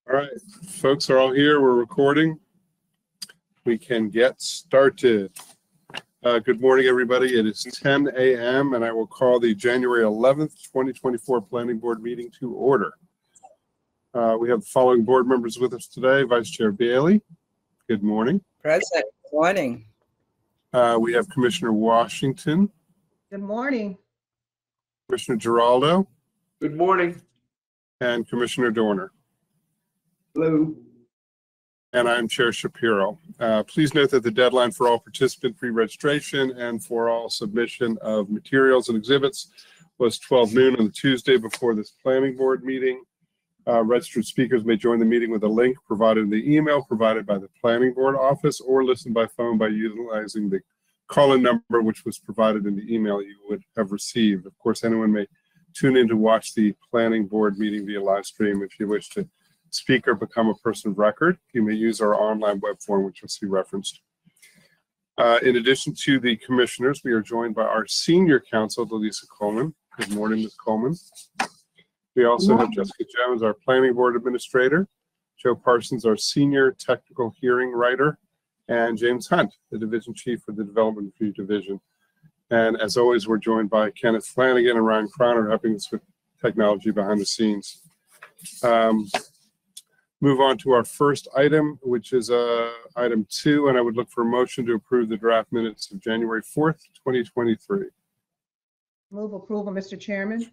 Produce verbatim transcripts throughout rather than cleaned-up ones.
All right, folks are all here. We're recording. We can get started. Uh, good morning, everybody. It is ten A M and I will call the January eleventh, twenty twenty-four Planning Board meeting to order. Uh, we have the following board members with us today. Vice Chair Bailey. Good morning. Present. Good morning. Uh, we have Commissioner Washington. Good morning. Commissioner Giraldo. Good morning. And Commissioner Dorner. Hello. And I'm Chair Shapiro. Uh, please note that the deadline for all participant pre-registration and for all submission of materials and exhibits was twelve noon on the Tuesday before this planning board meeting. Uh, registered speakers may join the meeting with a link provided in the email provided by the planning board office or listen by phone by utilizing the call-in number which was provided in the email you would have received. Of course, anyone may tune in to watch the planning board meeting via live stream. If you wish to speak or become a person of record, you may use our online web form, which you'll see referenced. Uh, in addition to the commissioners, we are joined by our senior counsel, Delisa Coleman. Good morning, Miz Coleman. We also have Jessica Jones, our planning board administrator, Joe Parsons, our senior technical hearing writer, and James Hunt, the division chief for the Development Review Division. And as always, we're joined by Kenneth Flanagan and Ryan Croner, helping us with technology behind the scenes. Um, Move on to our first item, which is uh, item two, and I would look for a motion to approve the draft minutes of January fourth, twenty twenty-three. Move approval, Mister Chairman.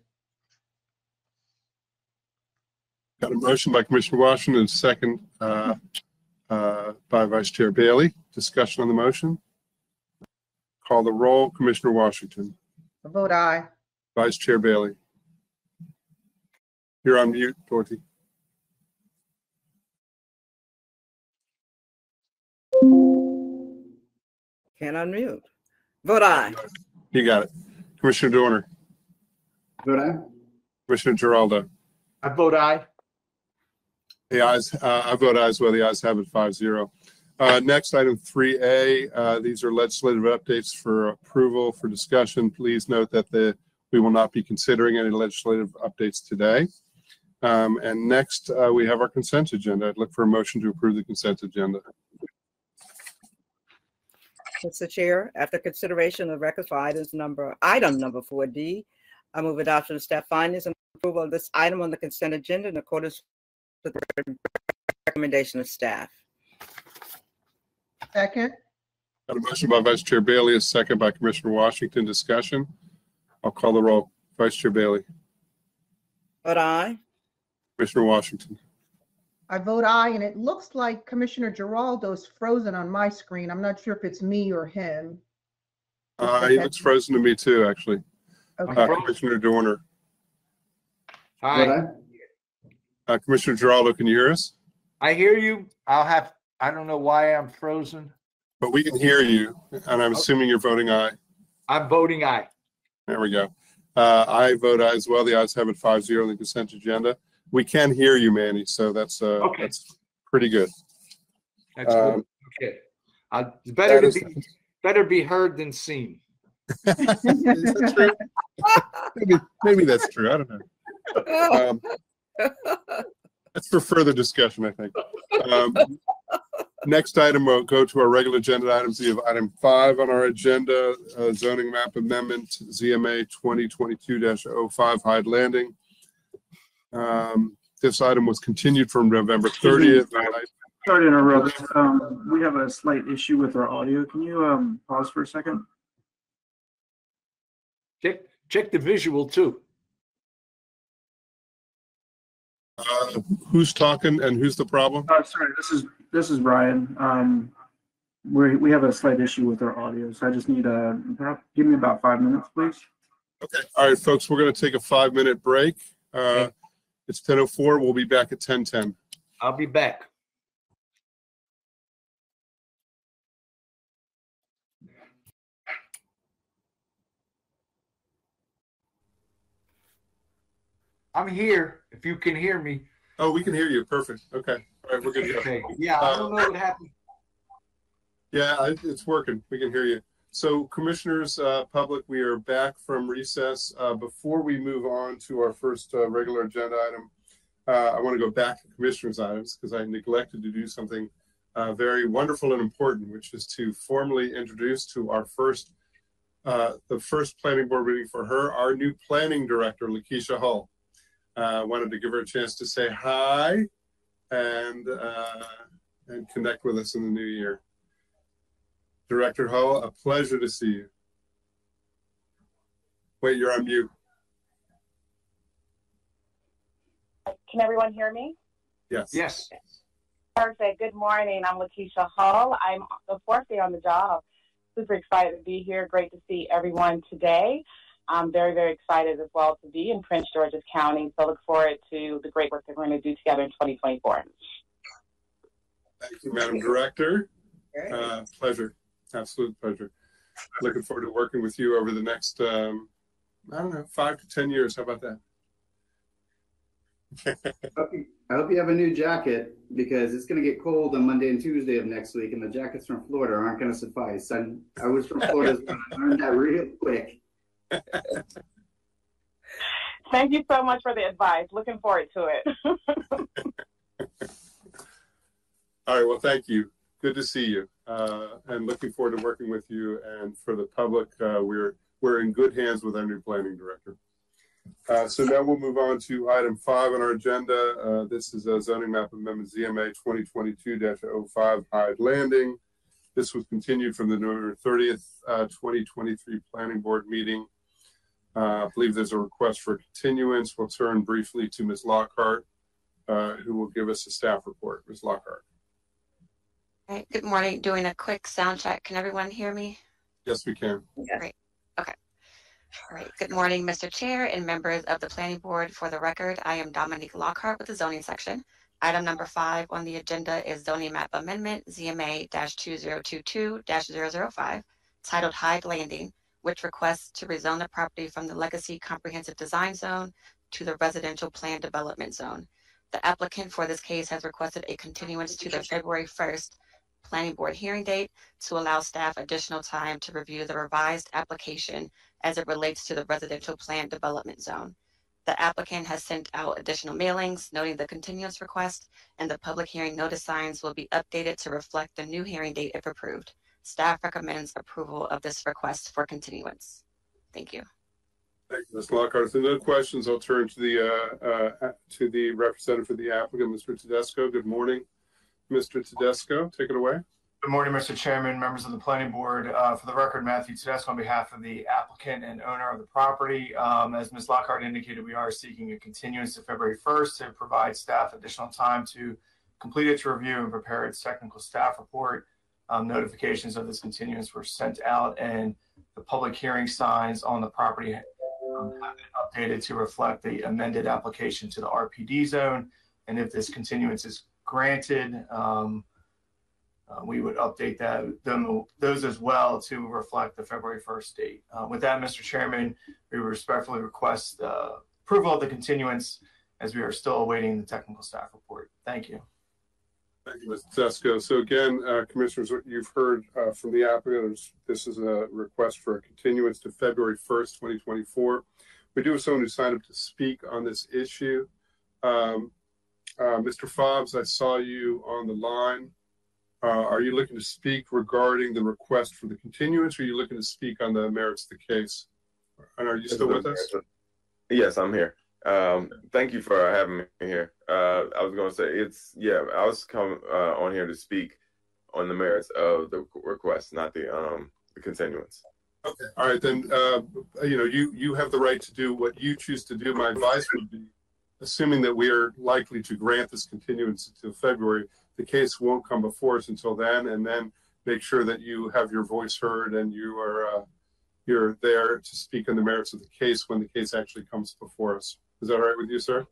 Got a motion by Commissioner Washington and a second uh, uh, by Vice Chair Bailey. Discussion on the motion. Call the roll. Commissioner Washington. I vote aye. Vice Chair Bailey. You're on mute, Dorothy. Can't unmute. Vote aye. You got it. Commissioner Dorner. Vote aye. Commissioner Giraldo. I vote aye. The ayes, uh, I vote aye as well. The ayes have it five zero. Uh, next, item three A. Uh, these are legislative updates for approval for discussion. Please note that the we will not be considering any legislative updates today. Um, and next, uh, we have our consent agenda. I'd look for a motion to approve the consent agenda. Mister Chair, after consideration of record for items number item number four D, I move adoption of staff findings and approval of this item on the consent agenda in accordance with the recommendation of staff. Second. Got a motion by Vice Chair Bailey, a second by Commissioner Washington. Discussion. I'll call the roll. Vice Chair Bailey. Vote aye. Commissioner Washington. I vote aye, and it looks like Commissioner Giraldo's frozen on my screen. I'm not sure if it's me or him. Uh, he looks frozen to me too, actually. Okay. Uh, Commissioner Dorner. Hi. Uh, Commissioner Giraldo, can you hear us? I hear you. I'll have, I don't know why I'm frozen. But we can hear you, and I'm assuming you're voting aye. I'm voting aye. There we go. Uh, I vote aye as well. The ayes have it five zero on the consent agenda. We can hear you, Manny, so that's uh, Okay. that's pretty good. That's Um, good. Okay. Uh, it's better that to is- be better be heard than seen. Is that true? maybe, maybe that's true. I don't know. Um, that's for further discussion, I think. Um, next item, we'll go to our regular agenda items. We have item five on our agenda, uh, zoning map amendment, Z M A twenty twenty-two dash oh five Hyde Landing. Um, this item was continued from November thirtieth. Sorry to interrupt. Um, we have a slight issue with our audio. Can you um, pause for a second? Check check the visual too. Uh, who's talking and who's the problem? Uh, sorry, this is this is Brian. Um, we we have a slight issue with our audio, so I just need uh give me about five minutes, please. Okay. All right, folks, we're going to take a five minute break. Uh, Okay. It's ten oh four. We'll be back at ten ten. I'll be back. I'm here. If you can hear me. Oh, we can hear you. Perfect. Okay. All right, we're good to go. Okay. Yeah, I don't know what happened. Yeah, I- it's working. We can hear you. So commissioners, uh, public, we are back from recess. Uh, before we move on to our first uh, regular agenda item, uh, I want to go back to commissioners' items because I neglected to do something uh, very wonderful and important, which is to formally introduce to our first, uh, the first planning board meeting for her, our new planning director, Lakeisha Hull. I uh, wanted to give her a chance to say hi and uh, and connect with us in the new year. Director Hull, a pleasure to see you. Wait, you're on mute. Can everyone hear me? Yes. Yes. Perfect. Good morning. I'm Lakeisha Hull. I'm the fourth day on the job. Super excited to be here. Great to see everyone today. I'm very, very excited as well to be in Prince George's County. So look forward to the great work that we're going to do together in twenty twenty-four. Thank you, Madam Director. Uh, pleasure. Absolute pleasure. Looking forward to working with you over the next, um, I don't know, five to ten years. How about that? I hope you have a new jacket because it's going to get cold on Monday and Tuesday of next week, and the jackets from Florida aren't going to suffice. I, I was from Florida, so I learned that real quick. Thank you so much for the advice. Looking forward to it. All right. Well, thank you. Good to see you, uh, and looking forward to working with you. And for the public, uh, we're we're in good hands with our new planning director. Uh, so now we'll move on to item five on our agenda. Uh, this is a zoning map amendment Z M A twenty twenty-two dash oh five Hyde Landing. This was continued from the November thirtieth, uh, twenty twenty-three planning board meeting. Uh, I believe there's a request for continuance. We'll turn briefly to Miz Lockhart, uh, who will give us a staff report. Miz Lockhart. All right, good morning. Doing a quick sound check. Can everyone hear me? Yes, we can. Yes. Great. Okay. All right. Good morning, Mister Chair and members of the Planning Board. For the record, I am Dominique Lockhart with the zoning section. Item number five on the agenda is zoning map amendment Z M A two zero two two dash zero zero five, titled Hyde Landing, which requests to rezone the property from the Legacy Comprehensive Design Zone to the Residential Plan Development Zone. The applicant for this case has requested a continuance to the February first Planning Board hearing date to allow staff additional time to review the revised application as it relates to the Residential Plan Development Zone. The applicant has sent out additional mailings noting the continuance request, and the public hearing notice signs will be updated to reflect the new hearing date if approved. Staff recommends approval of this request for continuance. Thank you. Thank you, Miz Lockhart. If there are no questions, I'll turn to the uh, uh, to the representative for the applicant, Mister Tedesco. Good morning, Mister Tedesco. Take it away. Good morning, Mister Chairman, members of the Planning Board. Uh, for the record, Matthew Tedesco on behalf of the applicant and owner of the property. Um, as Miz Lockhart indicated, we are seeking a continuance to February first to provide staff additional time to complete its review and prepare its technical staff report. Um, notifications of this continuance were sent out, and the public hearing signs on the property um, have been updated to reflect the amended application to the R P D zone. And if this continuance is granted, um, Uh, we would update that them, those as well to reflect the February first date. Uh, with that, Mister Chairman, we respectfully request uh, approval of the continuance as we are still awaiting the technical staff report. Thank you. Thank you, Mister Tedesco. So again, uh, commissioners, what you've heard uh, from the applicant, this is a request for a continuance to February first, twenty twenty-four. We do have someone who signed up to speak on this issue. Um, uh, Mister Fobbs, I saw you on the line. Uh, are you looking to speak regarding the request for the continuance, or are you looking to speak on the merits of the case? And are you still with us? Yes, I'm here. Um, thank you for having me here. Uh, I was going to say it's, yeah, I was coming uh, on here to speak on the merits of the request, not the, um, the continuance. Okay. All right, then, uh, you know, you, you have the right to do what you choose to do. My advice would be, assuming that we are likely to grant this continuance until February, the case won't come before us until then, and then make sure that you have your voice heard and you are uh, you're there to speak on the merits of the case when the case actually comes before us. Is that all right with you, sir?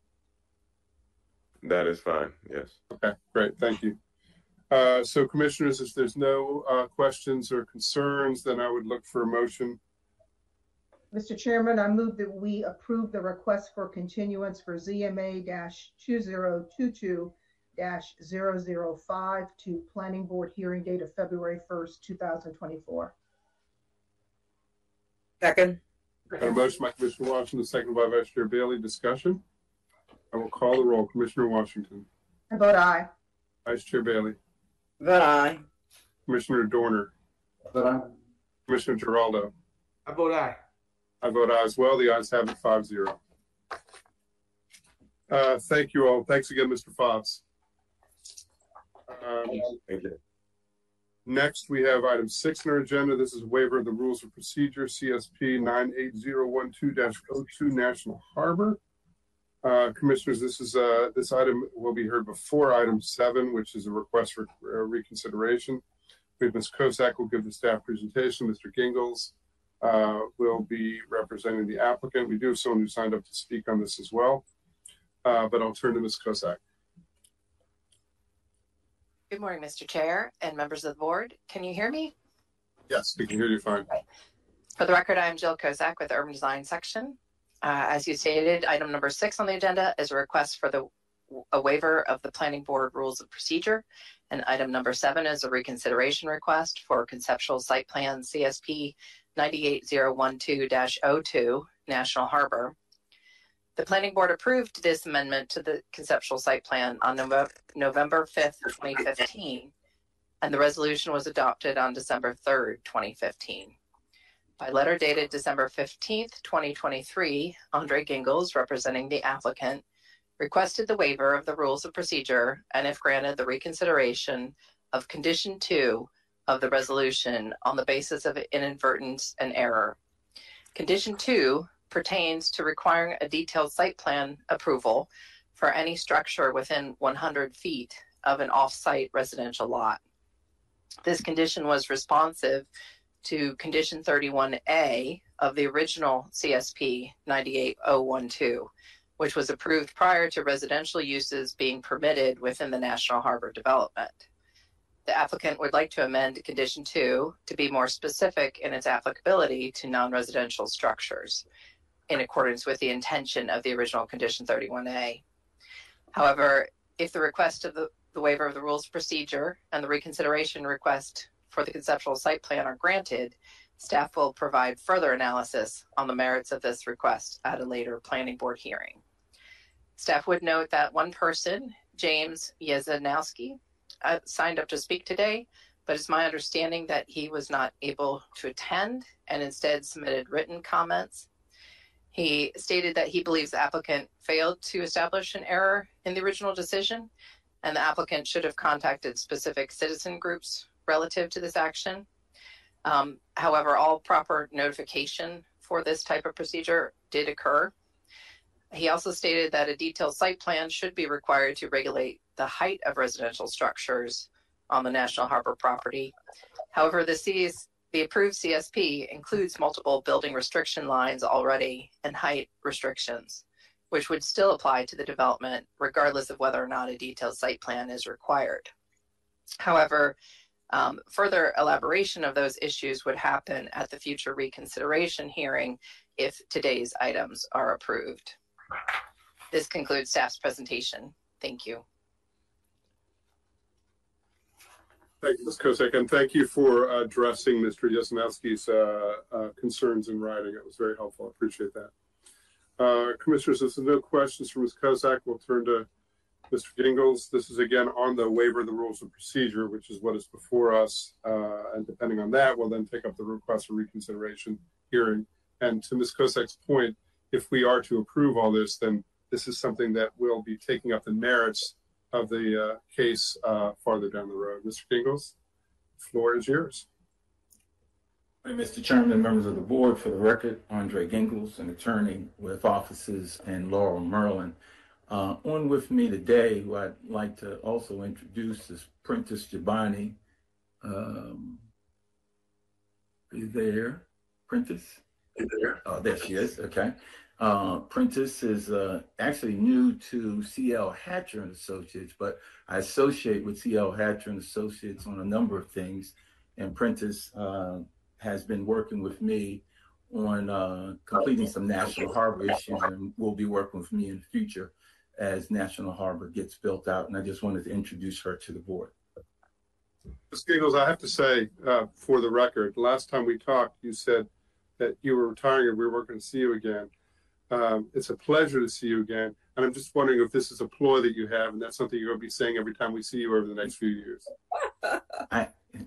That is fine, yes. Okay, great, thank you. Uh, so commissioners, if there's no uh, questions or concerns, then I would look for a motion. Mister Chairman, I move that we approve the request for continuance for Z M A two zero two two dash zero zero five to Planning Board hearing date of February first, two thousand twenty-four. Second. Got a motion by Commissioner Washington, second by Vice Chair Bailey. Discussion? I will call the roll. Commissioner Washington. I vote aye. Vice Chair Bailey. Vote aye. Commissioner Dorner. But I, Commissioner Giraldo. I vote aye. I vote aye as well. The ayes have it, five zero. Uh, thank you all. Thanks again, Mister Fobbs. Um, Thank you. next, we have item six on our agenda. This is a waiver of the rules of procedure, C S P nine eight zero one two dash oh two National Harbor. Uh, Commissioners, this is uh, this item will be heard before item seven, which is a request for uh, reconsideration. Miz Kosak will give the staff presentation. Mister Gingles uh, will be representing the applicant. We do have someone who signed up to speak on this as well, uh, but I'll turn to Miz Kosak. Good morning, Mister Chair and members of the board. Can you hear me? Yes, we can hear you fine. Right. For the record, I'm Jill Kosak with the Urban Design Section. Uh, as you stated, item number six on the agenda is a request for the a waiver of the Planning Board Rules of Procedure, and item number seven is a reconsideration request for conceptual site plan C S P nine eight zero one two dash oh two National Harbor. The Planning Board approved this amendment to the conceptual site plan on November fifth, twenty fifteen, and the resolution was adopted on December third, twenty fifteen. By letter dated December fifteenth, twenty twenty-three, Andre Gingles, representing the applicant, requested the waiver of the rules of procedure and, if granted, the reconsideration of condition two of the resolution on the basis of inadvertence and error. Condition two pertains to requiring a detailed site plan approval for any structure within one hundred feet of an off-site residential lot. This condition was responsive to condition thirty-one A of the original C S P nine eight zero one two, which was approved prior to residential uses being permitted within the National Harbor development. The applicant would like to amend condition two to be more specific in its applicability to non-residential structures, in accordance with the intention of the original condition thirty-one A. However, if the request of the, the waiver of the rules of procedure and the reconsideration request for the conceptual site plan are granted, staff will provide further analysis on the merits of this request at a later planning board hearing. Staff would note that one person, James Yezanowski, uh, signed up to speak today, but it's my understanding that he was not able to attend and instead submitted written comments. He stated that he believes the applicant failed to establish an error in the original decision, and the applicant should have contacted specific citizen groups relative to this action. Um, however, all proper notification for this type of procedure did occur. He also stated that a detailed site plan should be required to regulate the height of residential structures on the National Harbor property. However, the C S The approved C S P includes multiple building restriction lines already and height restrictions, which would still apply to the development regardless of whether or not a detailed site plan is required. However, um, further elaboration of those issues would happen at the future reconsideration hearing if today's items are approved. This concludes staff's presentation. Thank you. Thank you, Miz Kosak, and thank you for addressing Mister Yasinowski's uh, uh, concerns in writing. It was very helpful. I appreciate that. Uh, Commissioners, if there's no questions from Miz Kosak, we'll turn to Mister Gingles. This is again on the waiver of the rules of procedure, which is what is before us. Uh, and depending on that, we'll then take up the request for reconsideration hearing. And to Miz Kosak's point, if we are to approve all this, then this is something that will be taking up the merits of the uh, case uh, farther down the road. Mister Gingles, the floor is yours. Hey, Mister Chairman and members of the board, for the record, Andre Gingles, an attorney with offices in Laurel, Maryland. Uh, on with me today, who I'd like to also introduce is Prentice Giovanni. Um, is there? Prentice? Is there? Oh, there she is. Okay. Uh, Prentice is uh, actually new to C L Hatcher and Associates, but I associate with C L Hatcher and Associates on a number of things. And Prentice uh, has been working with me on uh, completing some National Harbor issues, and will be working with me in the future as National Harbor gets built out. And I just wanted to introduce her to the board. Miz Gingles, I have to say, uh, for the record, last time we talked, you said that you were retiring and we were going to see you again. Um, it's a pleasure to see you again. And I'm just wondering if this is a ploy that you have, and that's something you're going to be saying every time we see you over the next few years. I,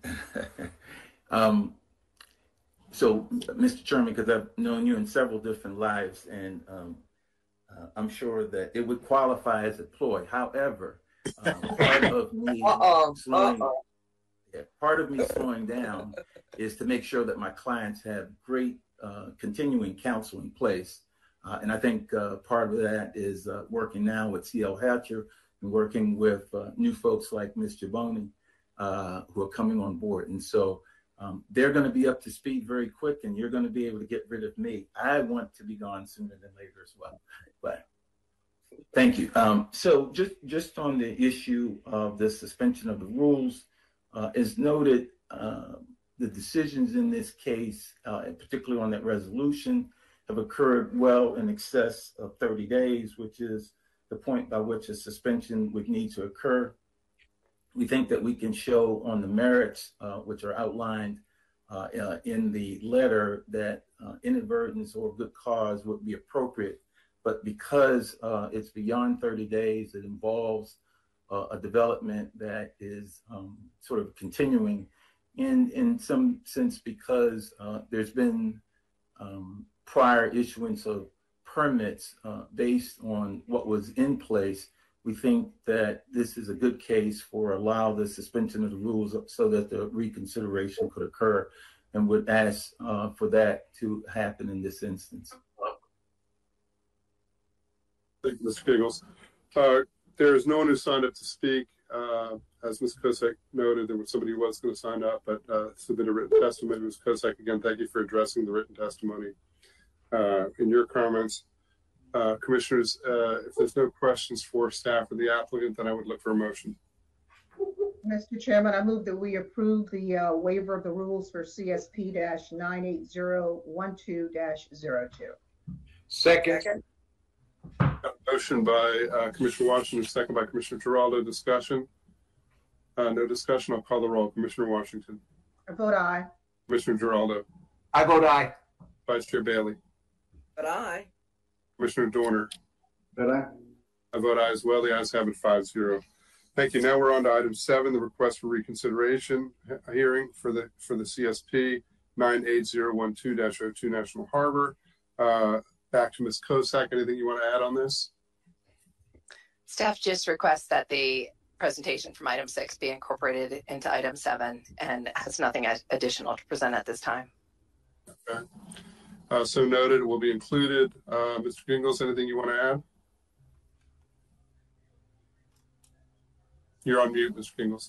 um, so, Mister Chairman, because I've known you in several different lives, and um, uh, I'm sure that it would qualify as a ploy. However, um, part of me Uh-oh. slowing, Uh-oh. yeah, part of me slowing down is to make sure that my clients have great uh, continuing counsel in place. Uh, and I think uh, part of that is uh, working now with C L Hatcher and working with uh, new folks like Miz Gibboni, uh, who are coming on board. And so um, they're going to be up to speed very quick, and you're going to be able to get rid of me. I want to be gone sooner than later as well. But thank you. Um, so just, just on the issue of the suspension of the rules, uh, as noted, uh, the decisions in this case, uh, particularly on that resolution, have occurred well in excess of thirty days, which is the point by which a suspension would need to occur. We think that we can show on the merits, uh, which are outlined uh, uh, in the letter, that uh, inadvertence or good cause would be appropriate. But because uh, it's beyond thirty days, it involves uh, a development that is um, sort of continuing in, in some sense, because uh, there's been um, prior issuance of permits uh, based on what was in place. We think that this is a good case for allow the suspension of the rules so that the reconsideration could occur, and would ask uh, for that to happen in this instance. Thank you, Mister Giggles. Uh, there is no one who signed up to speak. Uh, as Miz Kosak noted, there was somebody who was going to sign up, but uh, submitted a written testimony. Miz Kosak, again, thank you for addressing the written testimony. Uh, in your comments, uh, Commissioners, uh, if there's no questions for staff or the applicant, then I would look for a motion. Mister Chairman, I move that we approve the uh, waiver of the rules for C S P nine eight zero one two dash zero two. Second. Second. Motion by uh, Commissioner Washington, second by Commissioner Giraldo. Discussion? Uh, no discussion. I'll call the roll. Commissioner Washington. I vote aye. Commissioner Giraldo. I vote aye. Vice Chair Bailey. But I. Commissioner Dorner. But I, I vote aye as well. The ayes have it five zero. Thank you. Now we're on to item seven, the request for reconsideration hearing for the for the C S P nine eight zero one two dash zero two National Harbor. Uh, back to Miz Kosak. Anything you want to add on this? Staff just requests that the presentation from item six be incorporated into item seven, and has nothing additional to present at this time. Okay. Uh, so noted. It will be included. Uh, Mister Gingles, anything you want to add? You're on mute, Mister Gingles.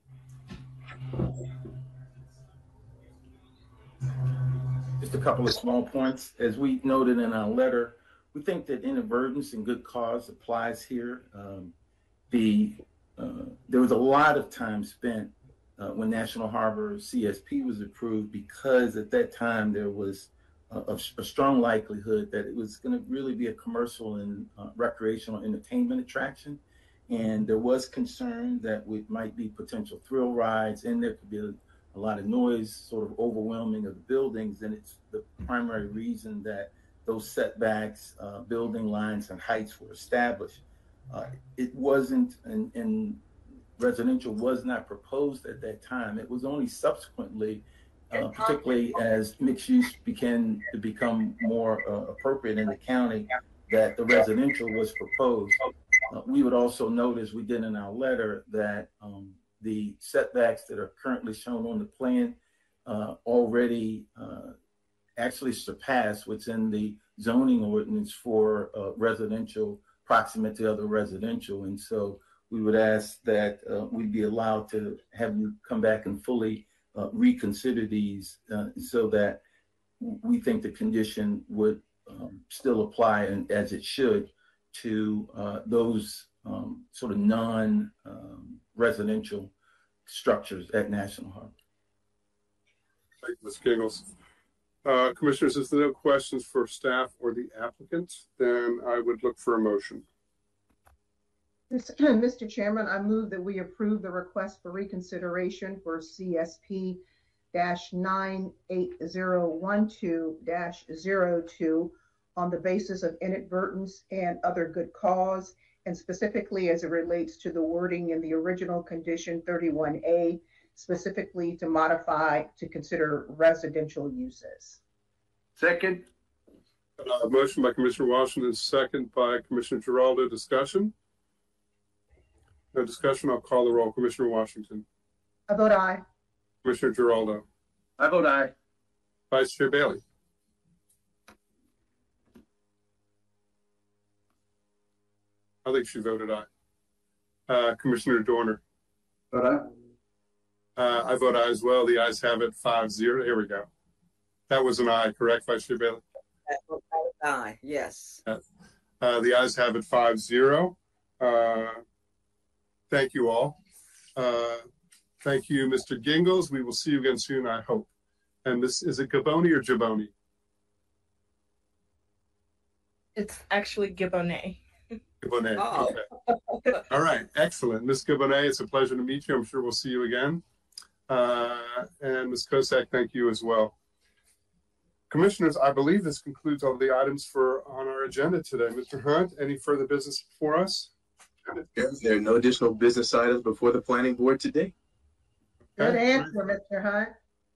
Just a couple of small points. As we noted in our letter, we think that inadvertence and good cause applies here. Um, the uh, there was a lot of time spent uh, when National Harbor C S P was approved, because at that time there was a, a strong likelihood that it was going to really be a commercial and uh, recreational entertainment attraction. And there was concern that it might be potential thrill rides, and there could be a, a lot of noise, sort of overwhelming of the buildings. And it's the primary reason that those setbacks, uh, building lines, and heights were established. Uh, it wasn't, and, and residential was not proposed at that time. It was only subsequently, uh, particularly as mixed use began to become more uh, appropriate in the county, that the residential was proposed. Uh, we would also note, as we did in our letter, that um, the setbacks that are currently shown on the plan uh, already uh, actually surpass what's in the zoning ordinance for uh, residential, proximate to other residential. And so we would ask that uh, we be allowed to have you come back and fully uh, reconsider these uh, so that we think the condition would um, still apply, and as it should, to uh, those um, sort of non-residential um, structures at National Harbor. Thank you, Miz Giggles. Uh, Commissioners, if there are no questions for staff or the applicant, then I would look for a motion. Mister Chairman, I move that we approve the request for reconsideration for C S P nine eight zero one two dash zero two on the basis of inadvertence and other good cause, and specifically as it relates to the wording in the original condition thirty-one A, specifically to modify to consider residential uses. Second. Uh, motion by Commissioner Washington, second by Commissioner Giraldo. Discussion? No discussion. I'll call the roll. Commissioner Washington. I vote aye. Commissioner Giraldo. I vote aye. Vice Chair Bailey. I think she voted aye. Uh, Commissioner Dorner. Vote aye. Uh, I vote aye as well. The ayes have it, five zero. Here we go. That was an aye, correct, Vice Chair Bailey? Aye, yes. Uh, uh, the ayes have it, five zero. Uh, thank you all. Uh, thank you, Mister Gingles. We will see you again soon, I hope. And this, is it Gaboni or Jaboni? It's actually Gibbonet. Gabonnet. Oh. Okay. All right. Excellent. Miz Gabonnet, it's a pleasure to meet you. I'm sure we'll see you again. Uh, and Miz Kosak, thank you as well. Commissioners, I believe this concludes all the items for on our agenda today. Mister Hunt, any further business for us? Yes, there are no additional business items before the planning board today. Good answer, Mister Hunt.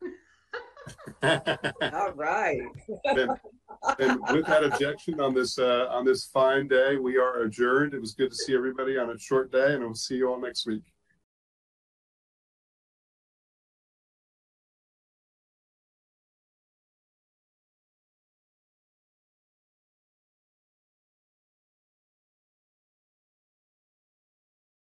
All right. and, and with that objection on this uh, on this fine day, we are adjourned. It was good to see everybody on a short day, and we'll see you all next week.